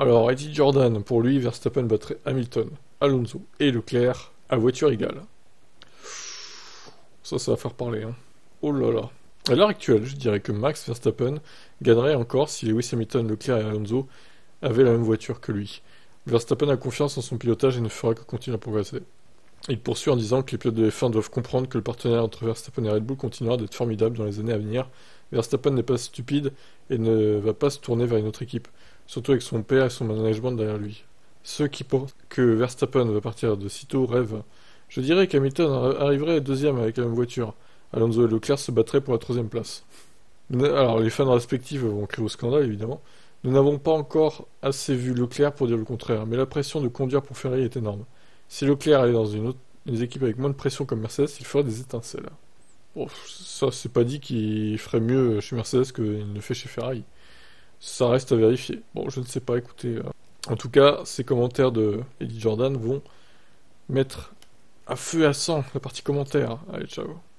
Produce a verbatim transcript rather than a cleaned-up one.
Alors, Eddie Jordan, pour lui, Verstappen battrait Hamilton, Alonso et Leclerc à voiture égale. Ça, ça va faire parler, hein. Oh là là. À l'heure actuelle, je dirais que Max Verstappen gagnerait encore si Lewis Hamilton, Leclerc et Alonso avaient la même voiture que lui. Verstappen a confiance en son pilotage et ne fera que continuer à progresser. Il poursuit en disant que les pilotes de F un doivent comprendre que le partenariat entre Verstappen et Red Bull continuera d'être formidable dans les années à venir. Verstappen n'est pas stupide et ne va pas se tourner vers une autre équipe, surtout avec son père et son management derrière lui. Ceux qui pensent que Verstappen va partir de sitôt rêvent. Je dirais qu'Hamilton arriverait deuxième avec la même voiture. Alonso et Leclerc se battraient pour la troisième place. Alors, les fans respectifs vont crier au scandale, évidemment. Nous n'avons pas encore assez vu Leclerc pour dire le contraire, mais la pression de conduire pour Ferrari est énorme. Si Leclerc allait dans une autre une équipe avec moins de pression comme Mercedes, il ferait des étincelles. Bon, ça, c'est pas dit qu'il ferait mieux chez Mercedes qu'il ne fait chez Ferrari. Ça reste à vérifier. Bon, je ne sais pas, écoutez. Euh... En tout cas, ces commentaires de Eddie Jordan vont mettre à feu et à sang la partie commentaires. Allez, ciao.